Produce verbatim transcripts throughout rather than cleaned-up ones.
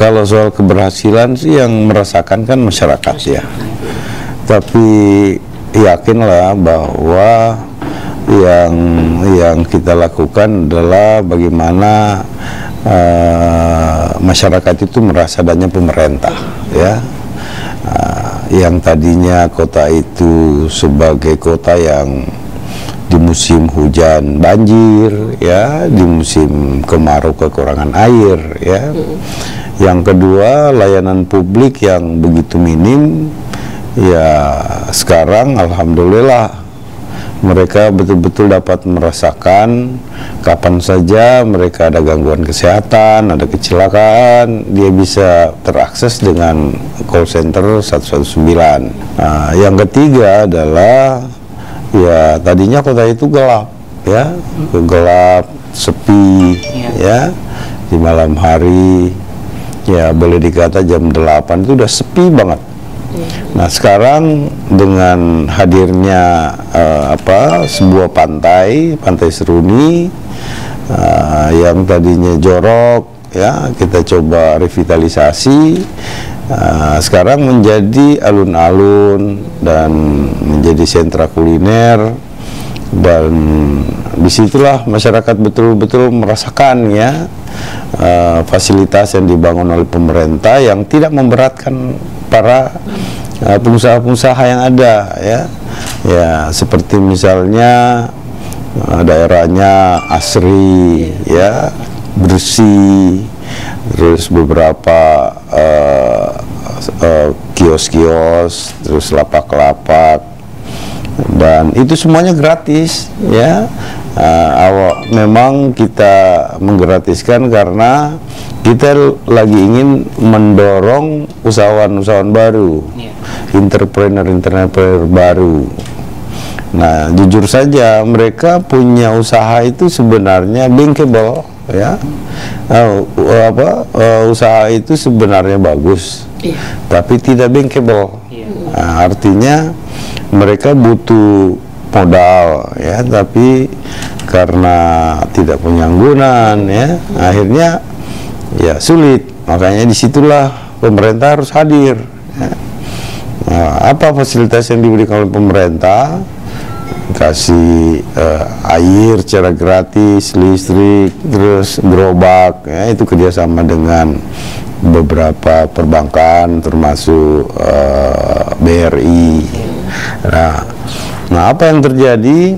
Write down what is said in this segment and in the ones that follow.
kalau soal keberhasilan sih yang merasakan kan masyarakat ya. Tapi yakinlah bahwa yang yang kita lakukan adalah bagaimana uh, masyarakat itu merasa adanya pemerintah ya. Uh, yang tadinya kota itu sebagai kota yang di musim hujan banjir ya, di musim kemarau kekurangan air ya. Yang kedua, layanan publik yang begitu minim ya, sekarang alhamdulillah mereka betul-betul dapat merasakan kapan saja mereka ada gangguan kesehatan, ada kecelakaan, dia bisa terakses dengan call center satu satu sembilan. Nah, yang ketiga adalah ya tadinya kota itu gelap ya, gelap, sepi ya, di malam hari ya boleh dikata jam delapan itu udah sepi banget. Nah sekarang dengan hadirnya uh, apa sebuah pantai, Pantai Seruni uh, yang tadinya jorok ya, kita coba revitalisasi, uh, sekarang menjadi alun-alun dan menjadi sentra kuliner, dan disitulah masyarakat betul-betul merasakan ya uh, fasilitas yang dibangun oleh pemerintah yang tidak memberatkan para pengusaha-pengusaha uh, yang ada ya, ya seperti misalnya uh, daerahnya asri ya, bersih, terus beberapa uh, uh, kios-kios, terus lapak-lapak, dan itu semuanya gratis ya. Uh, awal memang kita menggratiskan karena kita lagi ingin mendorong usahawan-usahawan baru, yeah. entrepreneur-entrepreneur baru. Nah, jujur saja mereka punya usaha itu sebenarnya bankable ya. Uh, apa uh, usaha itu sebenarnya bagus, yeah. tapi tidak bankable. Yeah. Nah, artinya mereka butuh modal ya, tapi karena tidak punya anggunan ya, akhirnya ya sulit. Makanya disitulah pemerintah harus hadir ya. Nah, apa fasilitas yang diberikan oleh pemerintah? Kasih uh, air secara gratis, listrik, terus gerobak ya, itu kerjasama dengan beberapa perbankan termasuk uh, B R I. Nah, nah apa yang terjadi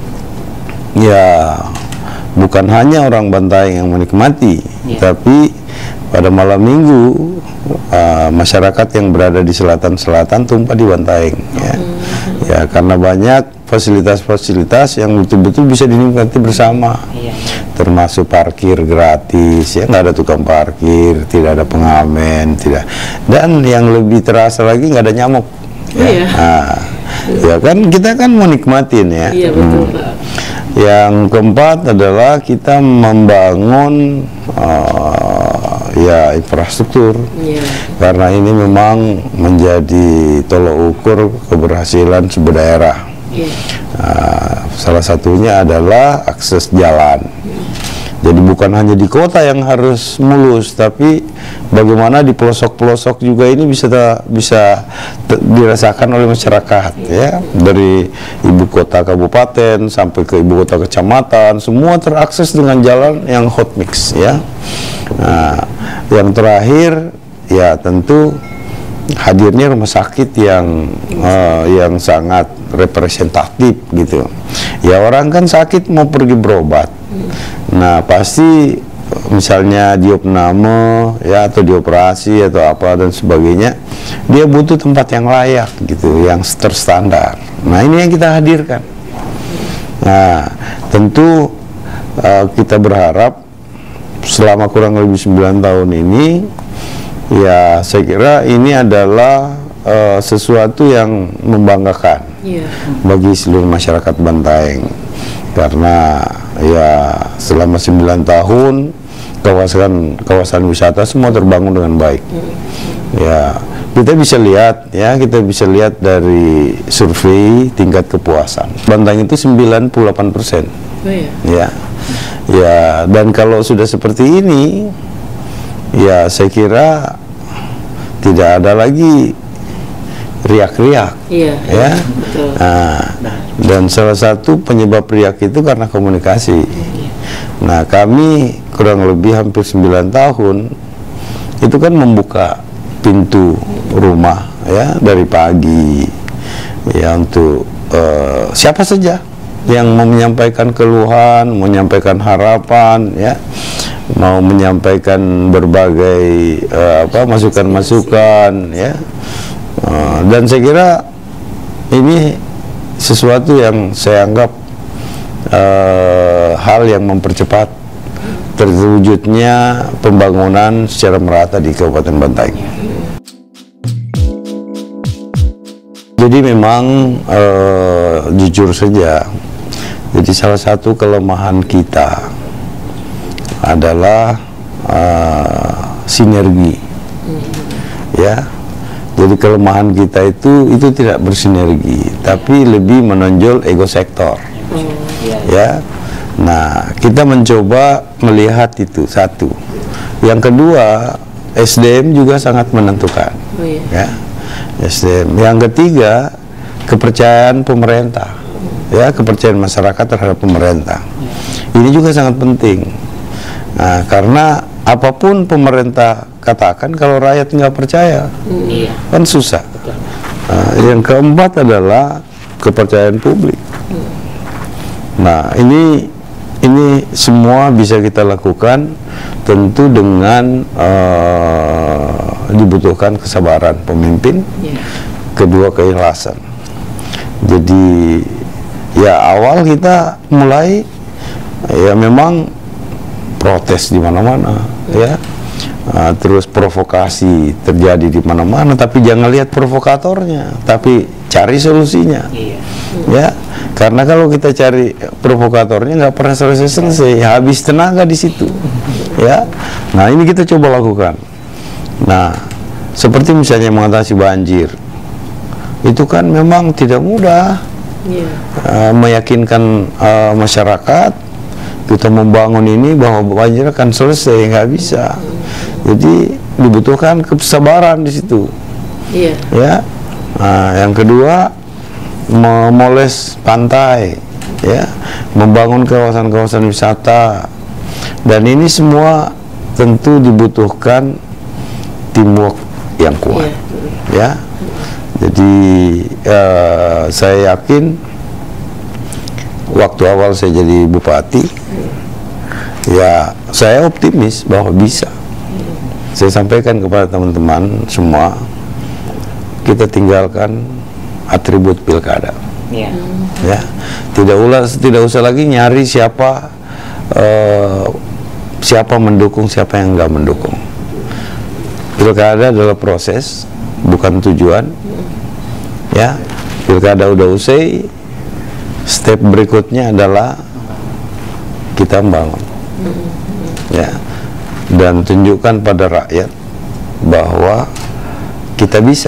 ya, bukan hanya orang Bantaeng yang menikmati, yeah. tapi pada malam minggu uh, masyarakat yang berada di selatan-selatan tumpah di Bantaeng ya. Mm. Ya karena banyak fasilitas-fasilitas yang betul-betul bisa dinikmati bersama, yeah. termasuk parkir gratis ya, nggak ada tukang parkir, tidak ada pengamen, tidak, dan yang lebih terasa lagi nggak ada nyamuk ya. Yeah. Nah, ya kan kita kan mau nikmatin ya. Yeah, betul, hmm. Pak. Yang keempat adalah kita membangun uh, ya infrastruktur, yeah. karena ini memang menjadi tolok ukur keberhasilan sebuah daerah. Yeah. Uh, salah satunya adalah akses jalan. Yeah. Jadi bukan hanya di kota yang harus mulus, tapi bagaimana di pelosok-pelosok juga ini bisa ta, bisa dirasakan oleh masyarakat ya. Dari ibu kota kabupaten sampai ke ibu kota kecamatan, semua terakses dengan jalan yang hot mix ya. Nah, yang terakhir ya tentu hadirnya rumah sakit yang uh, yang sangat representatif gitu. Ya orang kan sakit mau pergi berobat. Nah pasti misalnya diopname ya, atau dioperasi atau apa dan sebagainya, dia butuh tempat yang layak gitu, yang terstandar. Nah ini yang kita hadirkan. Nah tentu uh, kita berharap selama kurang lebih sembilan tahun ini ya, saya kira ini adalah uh, sesuatu yang membanggakan, yeah. bagi seluruh masyarakat Bantaeng, karena ya selama sembilan tahun kawasan kawasan wisata semua terbangun dengan baik. Mm. Ya kita bisa lihat ya, kita bisa lihat dari survei tingkat kepuasan Bantaeng itu sembilan puluh delapan persen. Oh, yeah. Ya, ya dan kalau sudah seperti ini ya saya kira tidak ada lagi riak-riak, iya, ya. betul. Nah, dan salah satu penyebab riak itu karena komunikasi. Nah, kami kurang lebih hampir sembilan tahun itu kan membuka pintu rumah, ya, dari pagi, ya, untuk uh, siapa saja yang mau menyampaikan keluhan, mau menyampaikan harapan, ya, mau menyampaikan berbagai uh, apa masukan-masukan, ya. Uh, dan saya kira ini sesuatu yang saya anggap uh, hal yang mempercepat terwujudnya pembangunan secara merata di Kabupaten Bantaeng. Jadi memang uh, jujur saja, jadi salah satu kelemahan kita adalah uh, sinergi, ya. Jadi kelemahan kita itu itu tidak bersinergi, tapi lebih menonjol ego sektor, ya. Nah, kita mencoba melihat itu satu. Yang kedua, S D M juga sangat menentukan, ya. S D M. Yang ketiga, kepercayaan pemerintah, ya, kepercayaan masyarakat terhadap pemerintah. Ini juga sangat penting. Nah, karena apapun pemerintah katakan, kalau rakyat nggak percaya, iya, kan susah. Nah, yang keempat adalah kepercayaan publik. Nah, ini ini semua bisa kita lakukan tentu dengan uh, dibutuhkan kesabaran pemimpin, yeah. Kedua, keikhlasan. Jadi ya awal kita mulai ya memang protes di mana-mana, yeah. Ya. Nah, terus provokasi terjadi di mana-mana, tapi jangan lihat provokatornya, tapi cari solusinya, iya. Ya. Karena kalau kita cari provokatornya nggak pernah selesai-selesai, habis tenaga di situ, ya. Nah, ini kita coba lakukan. Nah, seperti misalnya mengatasi banjir, itu kan memang tidak mudah, iya. uh, meyakinkan uh, masyarakat kita membangun ini bahwa banjir akan selesai, nggak bisa. Jadi dibutuhkan kesabaran di situ, iya. Ya. Nah, yang kedua, memoles pantai, ya, membangun kawasan-kawasan wisata, dan ini semua tentu dibutuhkan teamwork yang kuat, iya. Ya. Jadi uh, saya yakin waktu awal saya jadi bupati, ya saya optimis bahwa bisa. Saya sampaikan kepada teman-teman semua, kita tinggalkan atribut pilkada, ya, ya. Tidak ulas, tidak usah lagi nyari siapa uh, siapa mendukung, siapa yang nggak mendukung. Pilkada adalah proses, bukan tujuan, ya. Pilkada udah usai, step berikutnya adalah kita membangun, ya. Dan tunjukkan pada rakyat bahwa kita bisa.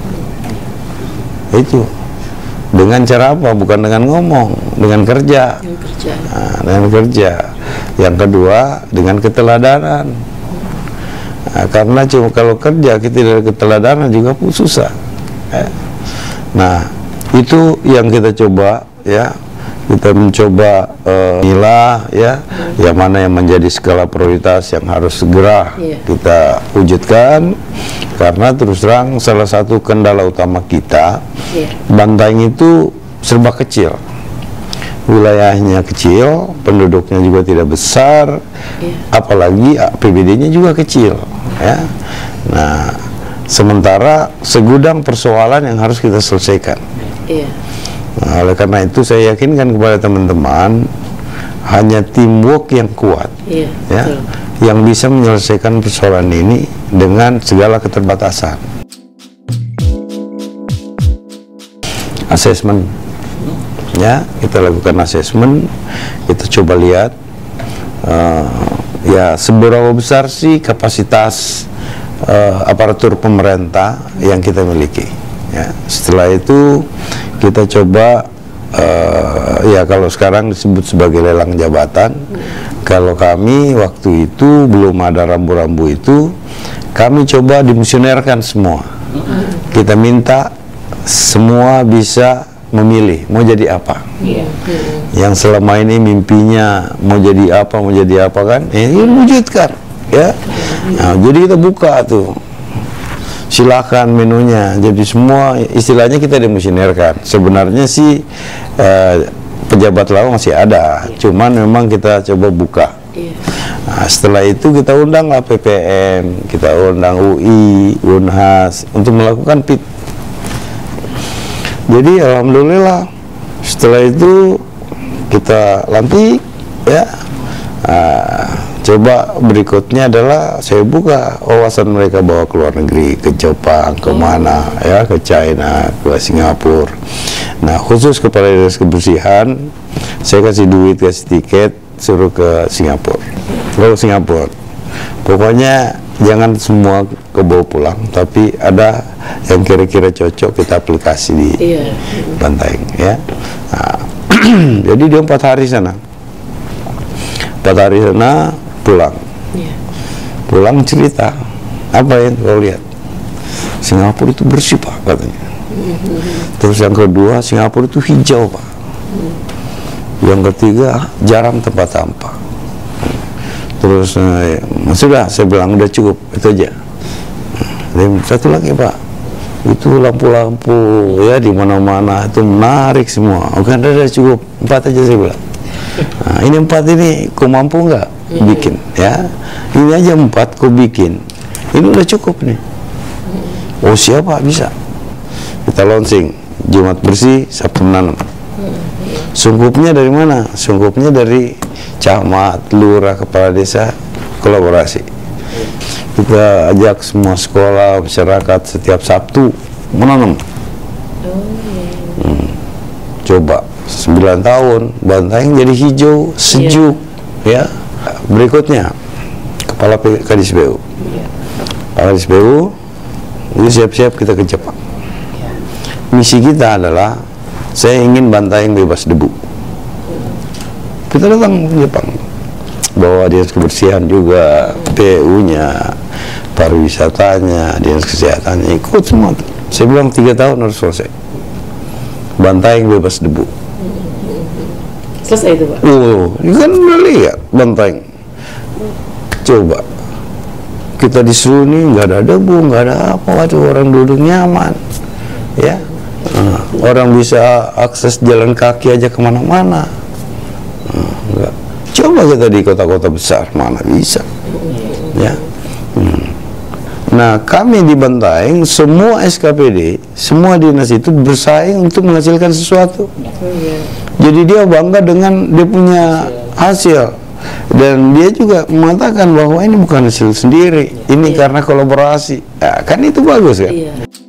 Itu dengan cara apa? Bukan dengan ngomong, dengan kerja, dengan kerja. Nah, dengan kerja. Yang kedua, dengan keteladanan. Nah, karena cuma kalau kerja kita tidak keteladanan juga pun susah, ya. Nah, itu yang kita coba, ya. Kita mencoba uh, milah, ya, hmm. yang mana yang menjadi skala prioritas yang harus segera, yeah. kita wujudkan. Karena terus terang salah satu kendala utama kita, yeah. Bantaeng itu serba kecil, wilayahnya kecil, penduduknya juga tidak besar, yeah. apalagi A P B D-nya juga kecil, ya. Nah, sementara segudang persoalan yang harus kita selesaikan. Yeah. Nah, oleh karena itu saya yakinkan kepada teman-teman, hanya teamwork yang kuat, iya, ya, betul. Yang bisa menyelesaikan persoalan ini dengan segala keterbatasan. Asesmen, ya, kita lakukan asesmen, kita coba lihat, uh, ya, seberapa besar sih kapasitas uh, aparatur pemerintah yang kita miliki. Ya, setelah itu kita coba uh, ya kalau sekarang disebut sebagai lelang jabatan, Kalau kami waktu itu belum ada rambu-rambu itu, kami coba dimisionerkan semua. Kita minta semua bisa memilih mau jadi apa. Yeah. Yang selama ini mimpinya mau jadi apa, mau jadi apa kan, eh, ini wujudkan, ya. Nah, jadi kita buka tuh, silakan menunya. Jadi semua istilahnya kita dimisionerkan. Sebenarnya sih eh, pejabat lama masih ada, cuman memang kita coba buka. Nah, setelah itu kita undang lah P P M, kita undang U I, Unhas untuk melakukan P I T. Jadi alhamdulillah setelah itu kita lantik, ya. Nah, coba berikutnya adalah saya buka wawasan mereka bawa ke luar negeri, ke Jepang, kemana, ya, ke China, ke Singapura. Nah, khusus kepala dinas kebersihan, saya kasih duit, kasih tiket, suruh ke Singapura, ke Singapura. Pokoknya jangan semua kebawa pulang, tapi ada yang kira-kira cocok kita aplikasi di iya. Bantaeng, ya. Nah, jadi dia empat hari sana, empat hari sana pulang, iya. Pulang cerita apa yang kau lihat? Singapura itu bersih Pak katanya. Terus yang kedua, Singapura itu hijau Pak. Yang ketiga, jarang tempat sampah. Terus eh, sudah saya bilang udah cukup itu aja. Dan satu lagi Pak, itu lampu-lampu ya di mana-mana itu menarik semua. Oke, udah cukup empat aja saya bilang. Nah, ini empat ini kau mampu nggak bikin, ya? Ini aja empat kau bikin. Ini udah cukup nih. Oh siapa bisa? Kita launching Jumat bersih, Sabtu menanam. Sungkupnya dari mana? Sungkupnya dari camat, lurah, kepala desa, kolaborasi. Kita ajak semua sekolah, masyarakat setiap Sabtu menanam. Hmm. Coba sembilan tahun Bantaeng jadi hijau, sejuk, yeah. Ya. Berikutnya kepala Kadis B U. Kepala Kadis B U, ini siap-siap kita ke Jepang. Misi kita adalah saya ingin Bantaeng bebas debu. Kita datang ke Jepang, bawa dinas kebersihan juga, P U-nya, pariwisatanya, dinas kesehatannya, ikut semua. Saya bilang tiga tahun harus selesai. Bantaeng bebas debu. Selesai itu Pak? Oh, ini kan udah lihat Bantaeng. Coba kita disuruh nih nggak ada debu, nggak ada apa, waduh orang duduk nyaman, ya. Nah, orang bisa akses jalan kaki aja kemana-mana. Nah, coba kita di kota-kota besar mana bisa, ya. Hmm. Nah, kami di Bantaeng semua S K P D, semua dinas itu bersaing untuk menghasilkan sesuatu. Jadi dia bangga dengan dia punya hasil, dan dia juga mengatakan bahwa ini bukan hasil sendiri, ini karena kolaborasi. Nah, kan itu bagus kan?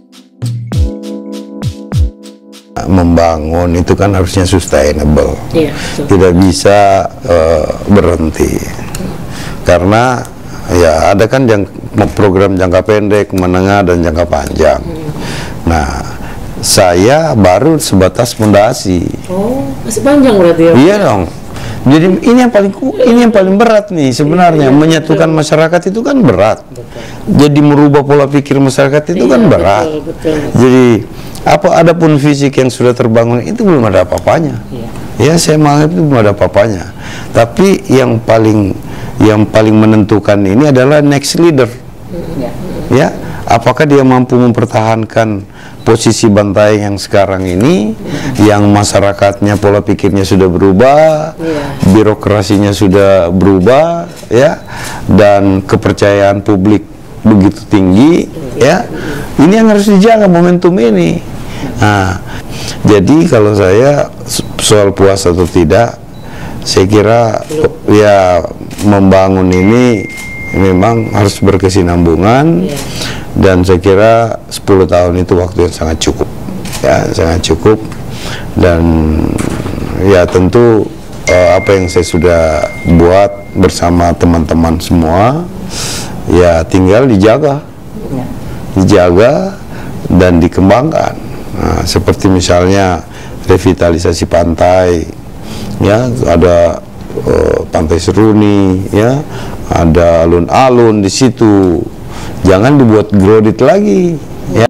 Membangun itu kan harusnya sustainable, iya, tidak bisa uh, berhenti, karena ya ada kan jang, program jangka pendek, menengah dan jangka panjang. Hmm. Nah, saya baru sebatas fondasi. Oh, masih panjang berarti ya? Iya dong. Jadi ini yang paling ini yang paling berat nih sebenarnya, iya, iya, menyatukan betul. Masyarakat itu kan berat. Betul. Jadi merubah pola pikir masyarakat itu iya, kan berat. Betul, betul. Jadi apa adapun fisik yang sudah terbangun itu belum ada apa-apanya. Iya. Ya saya menganggap itu belum ada apa-apanya. Tapi yang paling yang paling menentukan ini adalah next leader. Iya. Ya, apakah dia mampu mempertahankan posisi Bantaeng yang sekarang ini, yang masyarakatnya pola pikirnya sudah berubah, yeah. birokrasinya sudah berubah, ya, dan kepercayaan publik begitu tinggi, ya. Ini yang harus dijaga momentum ini. Nah, jadi kalau saya soal puas atau tidak, saya kira ya membangun ini memang harus berkesinambungan. Yeah. Dan saya kira sepuluh tahun itu waktu yang sangat cukup, ya, sangat cukup. Dan ya tentu uh, apa yang saya sudah buat bersama teman-teman semua, ya tinggal dijaga, ya. dijaga dan dikembangkan. Nah, seperti misalnya revitalisasi pantai, ya ada uh, Pantai Seruni, ya, ada alun-alun di situ. Jangan dibuat grodit lagi, ya.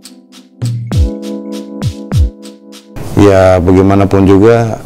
Ya bagaimanapun juga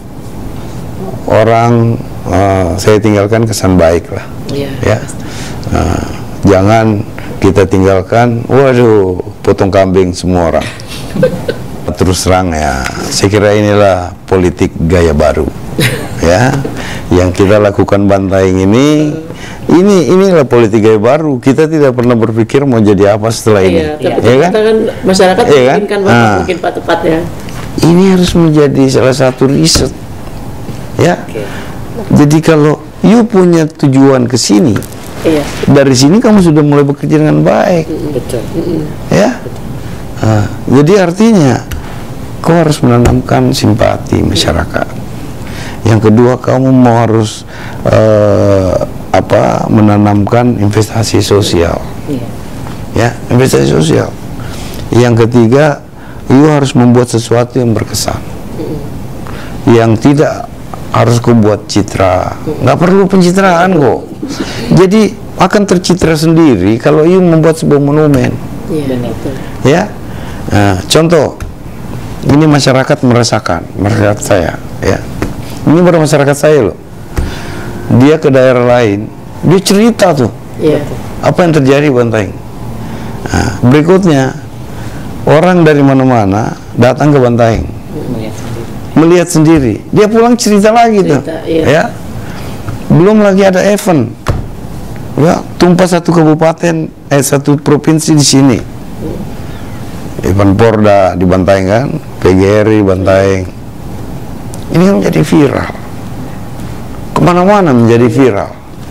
orang uh, saya tinggalkan kesan baik lah, ya. ya. Uh, jangan kita tinggalkan, waduh, potong kambing semua orang. Terus terang ya, saya kira inilah politik gaya baru, ya, yang kita lakukan Bantaeng ini. Ini inilah politik gaya baru. Kita tidak pernah berpikir mau jadi apa setelah ini, iya, ya, ya kan? kan masyarakat ya, kan? menginginkan Nah, mungkin Pak tepat ya. ini harus menjadi salah satu riset, ya. Okay. Jadi kalau you punya tujuan ke sini, Iya. dari sini kamu sudah mulai bekerja dengan baik, Betul. ya. Nah, jadi artinya kau harus menanamkan simpati masyarakat. Yang kedua, kamu mau harus uh, apa menanamkan investasi sosial, Iya. ya, investasi sosial. Yang ketiga, you harus membuat sesuatu yang berkesan, yang tidak harus kau buat citra, nggak perlu pencitraan kok. Jadi akan tercitra sendiri kalau you membuat sebuah monumen, Iya, betul. ya. Nah, contoh, ini masyarakat merasakan, masyarakat saya, ya. Ini baru masyarakat saya loh. Dia ke daerah lain, dia cerita tuh, Iya. apa yang terjadi Bantaeng. Nah, berikutnya, orang dari mana-mana datang ke Bantaeng, melihat sendiri. Dia pulang cerita lagi tuh, Cerita, iya. ya. Belum lagi ada event, ya, tumpah satu kabupaten, eh satu provinsi di sini. Event Porda di Bantaeng kan, P G R I Bantaeng. Ini menjadi viral, kemana-mana menjadi viral.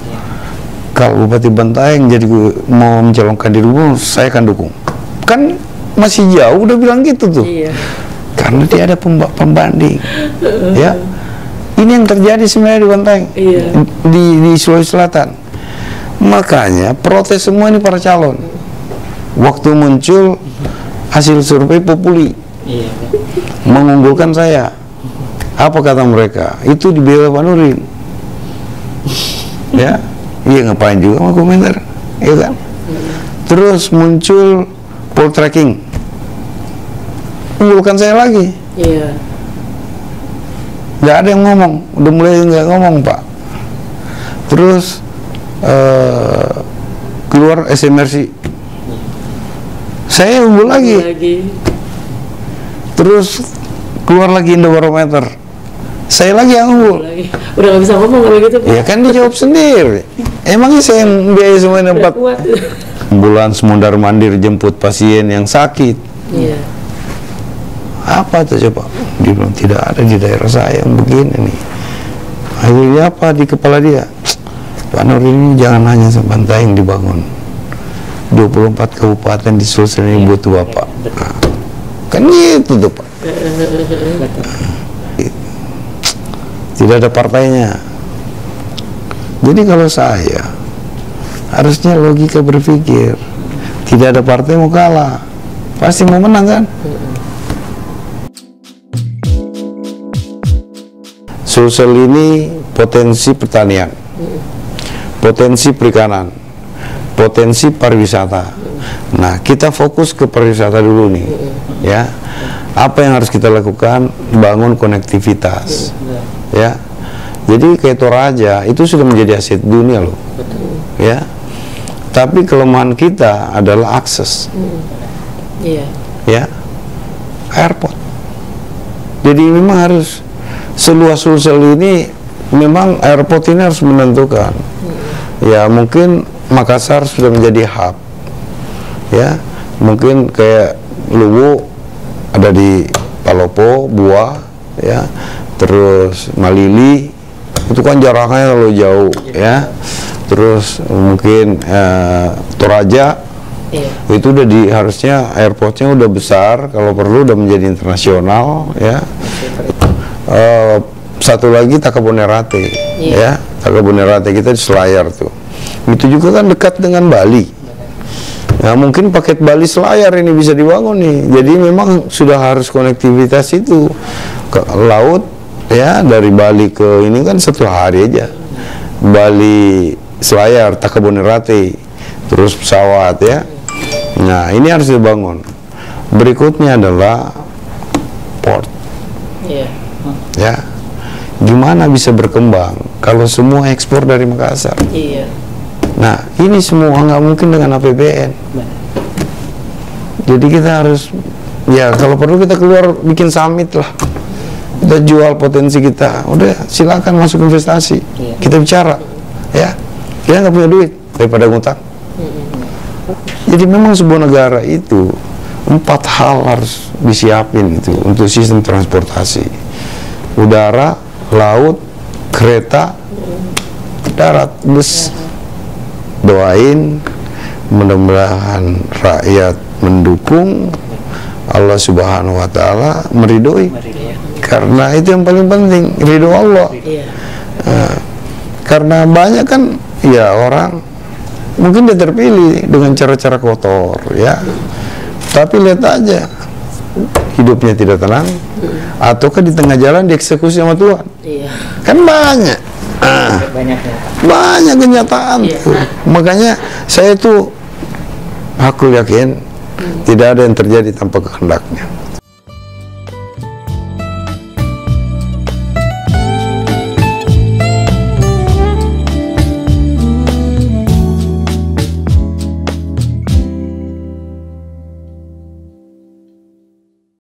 Kalau Bupati Bantaeng jadi mau mencalonkan diri, saya akan dukung. Kan masih jauh udah bilang gitu tuh. Iya. Karena dia ada pemba- pembanding, ya. Ini yang terjadi sebenarnya di Bantaeng, Iya. di, di Sulawesi Selatan. Makanya protes semua ini para calon. Waktu muncul hasil survei Populi, Iya. mengunggulkan saya. Apa kata mereka? Itu dibela Pak Nurdin. Ya, iya, ngapain juga mau komentar, ya kan? Terus muncul poltreking, unggulkan saya lagi. Iya. Nggak ada yang ngomong, udah mulai nggak ngomong Pak. Terus uh, keluar S M R C, saya unggul lagi. Lagi. Terus keluar lagi Indobarometer, saya lagi yang unggul. Lagi. Udah nggak bisa ngomong kalau gitu Pak. Ya kan dijawab sendiri. Emangnya saya yang biaya semua Udah tempat. kuat. Ambulans mondar mandir jemput pasien yang sakit. Iya. Apa tuh coba? Dia bilang tidak ada di daerah saya yang begini nih. Akhirnya apa di kepala dia? Pak Nur ini jangan hanya Bantaeng dibangun, dua puluh empat kabupaten di Sulsel ini butuh Bapak. Nah, kan gitu tuh Pak. Tidak ada partainya. Jadi kalau saya harusnya logika berpikir, tidak ada partai mau kalah, pasti mau menang kan? Sulsel ini potensi pertanian, potensi perikanan, potensi pariwisata. Nah, kita fokus ke pariwisata dulu nih, ya. Apa yang harus kita lakukan? Bangun konektivitas, ya. Jadi kayak Toraja itu sudah menjadi aset dunia loh, ya. Tapi kelemahan kita adalah akses, Iya. ya, airport. Jadi memang harus seluas Sulsel ini, memang airport ini harus menentukan. Ya mungkin Makassar sudah menjadi hub, ya. Mungkin kayak Luwu ada di Palopo, Buah, ya. Terus Malili itu kan jaraknya terlalu jauh, ya. Terus mungkin eh, Toraja, Iya. itu udah di harusnya airportnya udah besar, kalau perlu udah menjadi internasional, ya. Uh, satu lagi Takabonerate, Iya. ya. Takabonerate kita di Selayar tuh. Itu juga kan dekat dengan Bali. Nah, mungkin paket Bali Selayar ini bisa dibangun nih. Jadi memang sudah harus konektivitas itu ke laut, ya, dari Bali ke ini kan satu hari aja. Bali Selayar, Takabonerate, terus pesawat ya. Nah, ini harus dibangun. Berikutnya adalah port. Iya. Ya. Gimana bisa berkembang kalau semua ekspor dari Makassar? Iya. Nah, ini semua nggak mungkin dengan A P B N. Jadi kita harus, ya kalau perlu kita keluar bikin summit lah. Kita jual potensi kita. Udah, silakan masuk investasi. Iya. Kita bicara, ya. Kita nggak punya duit daripada ngutang. Jadi memang sebuah negara itu empat hal harus disiapin itu untuk sistem transportasi: udara, laut, kereta, darat, bus. Doain mudah-mudahan rakyat mendukung, Allah Subhanahu wa taala meridhoi. Karena itu yang paling penting, ridho Allah. Iya. Nah, karena banyak kan ya orang mungkin dia terpilih dengan cara-cara kotor ya. Tapi lihat aja hidupnya tidak tenang, ataukah di tengah jalan dieksekusi sama Tuhan. Iya. Kan banyak. Ah, Banyak ya. banyak kenyataan Iya. tuh. Makanya saya tuh aku yakin tidak ada yang terjadi tanpa kehendaknya.